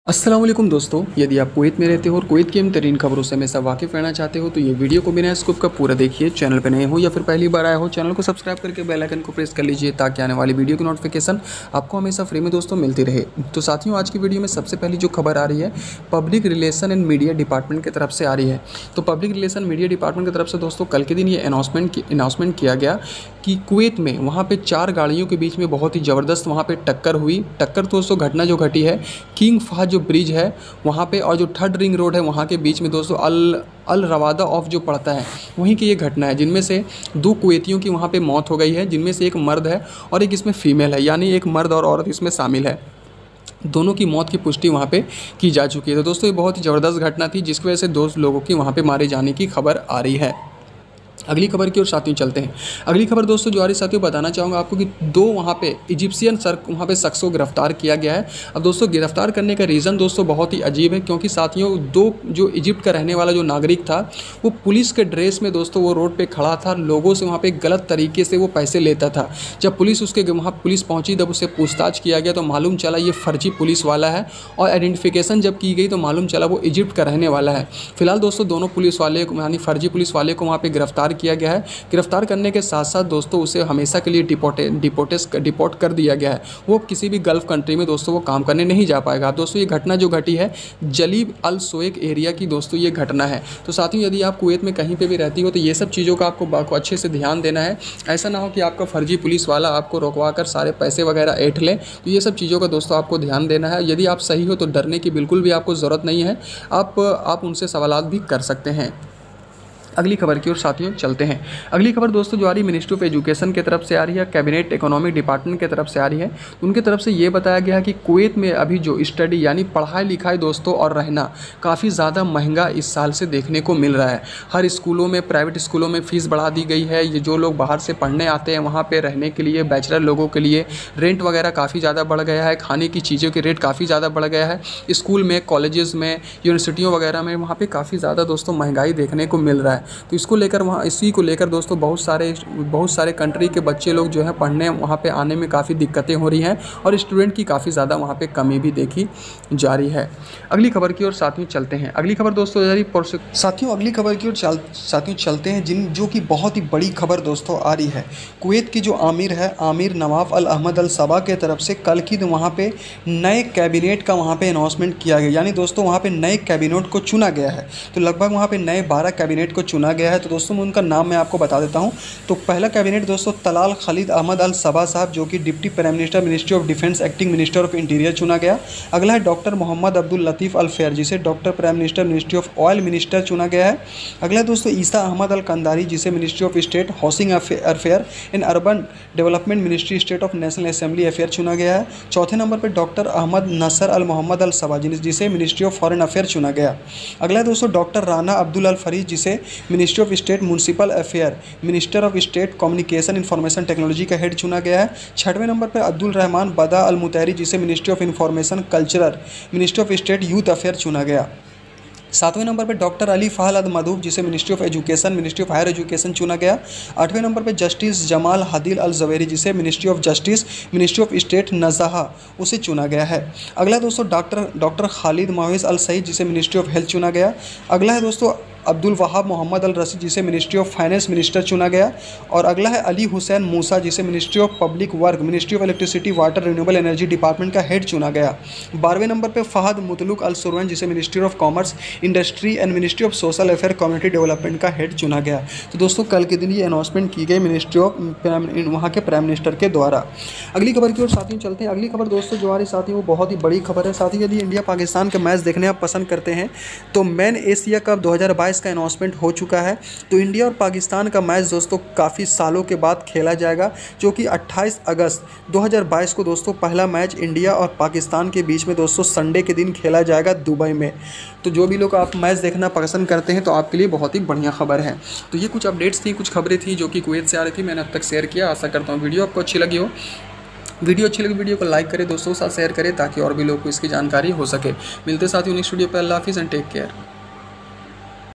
अस्सलाम वालेकुम दोस्तों, यदि आप कुवैत में रहते हो और कुवैत की तरीन खबरों से हमेशा वाकिफ़ रहना चाहते हो तो ये वीडियो को बिना स्किप का पूरा देखिए। चैनल पर नए हो या फिर पहली बार आए हो, चैनल को सब्सक्राइब करके बेल आइकन को प्रेस कर लीजिए ताकि आने वाली वीडियो की नोटिफिकेशन आपको हमेशा फ्री में दोस्तों मिलती रहे। तो साथियों, आज की वीडियो में सबसे पहली जो खबर आ रही है public relation and media department की तरफ से आ रही है। तो पब्लिक रिलेशन मीडिया डिपार्टमेंट की तरफ से दोस्तों कल के दिन ये अनाउंसमेंट किया गया कि कुवैत में वहाँ पे 4 गाड़ियों के बीच में बहुत ही ज़बरदस्त वहाँ पे टक्कर हुई। टक्कर दोस्तों घटना जो घटी है किंग फहद जो ब्रिज है वहाँ पे और जो थर्ड रिंग रोड है वहाँ के बीच में दोस्तों अल रवादा ऑफ जो पड़ता है वहीं की ये घटना है, जिनमें से 2 कुवैतियों की वहाँ पे मौत हो गई है, जिनमें से एक मर्द है और एक इसमें फीमेल है, यानी एक मर्द और औरत इसमें शामिल है। दोनों की मौत की पुष्टि वहाँ पे की जा चुकी है। तो दोस्तों ये बहुत ही ज़बरदस्त घटना थी जिसकी वजह से 2 लोगों की वहाँ पे मारे जाने की खबर आ रही है। अगली खबर की ओर साथियों चलते हैं। अगली खबर दोस्तों जो आ रही साथियों बताना चाहूँगा आपको कि 2 वहाँ पे इजिप्शियन वहाँ पे शख्स को गिरफ्तार किया गया है। अब दोस्तों गिरफ्तार करने का रीज़न दोस्तों बहुत ही अजीब है, क्योंकि साथियों 2 जो इजिप्ट का रहने वाला जो नागरिक था वो पुलिस के ड्रेस में दोस्तों वो रोड पर खड़ा था, लोगों से वहाँ पर गलत तरीके से वो पैसे लेता था। जब पुलिस उसके वहाँ पुलिस पहुँची तब उसे पूछताछ किया गया तो मालूम चला ये फर्जी पुलिस वाला है, और आइडेंटिफिकेशन जब की गई तो मालूम चला वो इजिप्ट का रहने वाला है। फिलहाल दोस्तों दोनों पुलिस वाले यानी फर्जी पुलिस वाले को वहाँ पर गिरफ्तार किया गया है। गिरफ्तार करने के साथ साथ दोस्तों उसे हमेशा के लिए डिपोर्ट कर दिया गया है। वो किसी भी गल्फ़ कंट्री में दोस्तों वो काम करने नहीं जा पाएगा। दोस्तों ये घटना जो घटी है जलीब अल सोएक एरिया की दोस्तों ये घटना है। तो साथियों यदि आप कुवैत में कहीं पे भी रहती हो तो ये सब चीज़ों का आपको अच्छे से ध्यान देना है। ऐसा ना हो कि आपका फर्जी पुलिस वाला आपको रोकवा कर सारे पैसे वगैरह ऐंठ ले। तो ये सब चीज़ों का दोस्तों आपको ध्यान देना है। यदि आप सही हो तो डरने की बिल्कुल भी आपको ज़रूरत नहीं है, आप उनसे सवालात भी कर सकते हैं। अगली खबर की ओर साथियों चलते हैं। अगली खबर दोस्तों जो आ रही है मिनिस्ट्री ऑफ एजुकेशन की तरफ से आ रही है, कैबिनेट इकोनॉमिक डिपार्टमेंट की तरफ से आ रही है। उनकी तरफ से ये बताया गया है कि कुवैत में अभी जो स्टडी यानी पढ़ाई लिखाई दोस्तों और रहना काफ़ी ज़्यादा महंगा इस साल से देखने को मिल रहा है। हर स्कूलों में, प्राइवेट स्कूलों में फ़ीस बढ़ा दी गई है। ये जो लोग बाहर से पढ़ने आते हैं वहाँ पर रहने के लिए बैचलर लोगों के लिए रेंट वगैरह काफ़ी ज़्यादा बढ़ गया है। खाने की चीज़ों के रेट काफ़ी ज़्यादा बढ़ गया है। स्कूल में, कॉलेजेस में, यूनिवर्सिटियों वगैरह में वहाँ पर काफ़ी ज़्यादा दोस्तों महंगाई देखने को मिल रहा है। तो इसी को लेकर दोस्तों बहुत सारे कंट्री के बच्चे लोग जो है पढ़ने वहाँ पे आने में काफ़ी दिक्कतें हो रही हैं और स्टूडेंट की काफ़ी ज़्यादा वहाँ पे कमी भी देखी जा रही है। अगली खबर की ओर साथियों चलते हैं। अगली खबर दोस्तों अगली खबर की ओर साथियों चलते हैं जो कि बहुत ही बड़ी खबर दोस्तों आ रही है। कुवैत की जो आमिर है, आमिर नवाफ अल अहमद अल सबा के तरफ से कल की वहाँ पे नए कैबिनेट का वहाँ पे अनाउंसमेंट किया गया, यानी दोस्तों वहाँ पे नए कैबिनेट को चुना गया है। तो लगभग वहाँ पे नए 12 कैबिनेट को चुना गया है। तो दोस्तों मैं उनका नाम मैं आपको बता देता हूं। तो पहला कैबिनेट दोस्तों तलाल खलीद अहमद अल सबा साहब, जो कि deputy prime minister, ministry of defence, acting minister of interior चुना गया। अगला है doctor Mohammad Abdul Latif Al Fair, जिसे doctor prime minister, ministry of oil minister चुना गया है। अगला है दोस्तों ईसा अहमद अल कंदारी, जिसे ministry of state, housing affair and urban development ministry, state of national assembly affair चुना गया है। चौथे नंबर पर doctor Ahmad Nasser Al Mohammad Al Sabah, जिसे मिनिस्ट्री ऑफ फॉरेन अफेयर चुना गया। अगला है दोस्तों doctor Rana Abdul Al Fares, जिसे ministry of state municipal affair, minister of state communication information technology का हेड चुना गया है। 6वें नंबर पर अब्दुल रहमान बदा अल मुतहरी, जिसे ministry of information cultural, ministry of state youth affair चुना गया। 7वें नंबर पर doctor Ali Fahad Al Mudhaf, जिसे ministry of education, ministry of higher education चुना गया। 8वें नंबर पर justice Jamal Hadhel Al Jaweri, जिसे ministry of justice, ministry of state नज़ाहा उसे चुना गया है। अगला दोस्तों doctor Khalid Mawis Al Saeed, जिसे मिनिस्ट्री ऑफ हेल्थ चुना गया। अगला है दोस्तों अब्दुल वहाब मोहम्मद अल रशीद, जिसे मिनिस्ट्री ऑफ फाइनेंस मिनिस्टर चुना गया। और अगला है अली हुसैन मूसा, जिसे ministry of public work, ministry of electricity, water, renewable energy department का हेड चुना गया। 12वें नंबर पर फ़हद मुतलुक अल सुरवन, जिसे ministry of commerce, industry and ministry of social affair, community development का हेड चुना गया। तो दोस्तों कल के दिन ये अनाउंसमेंट की गई मिनिस्ट्री ऑफ वहाँ के प्राइम मिनिस्टर के द्वारा। अगली खबर की ओर साथियों चलते हैं। अगली खबर दोस्तों जो आ रही साथियों वो बहुत ही बड़ी खबर है। साथियों यदि इंडिया पाकिस्तान का मैच देखने आप पसंद करते हैं तो मैन एशिया कप 2022 का अनाउंसमेंट हो चुका है। तो इंडिया और पाकिस्तान का मैच दोस्तों काफ़ी सालों के बाद खेला जाएगा, जो कि 28 अगस्त 2022 को दोस्तों पहला मैच इंडिया और पाकिस्तान के बीच में दोस्तों संडे के दिन खेला जाएगा दुबई में। तो जो भी लोग आप मैच देखना पसंद करते हैं तो आपके लिए बहुत ही बढ़िया खबर है। तो ये कुछ अपडेट्स थी, कुछ खबरें थी जो कि कुवैत से आ रही थी, मैंने अब तक शेयर किया। आशा करता हूँ वीडियो आपको अच्छी लगी हो। वीडियो को लाइक करें, दोस्तों के साथ शेयर करें ताकि और भी लोगों को इसकी जानकारी हो सके। मिलते साथियों नेक्स्ट वीडियो पर। अल्लाह हाफिज़ एंड टेक केयर।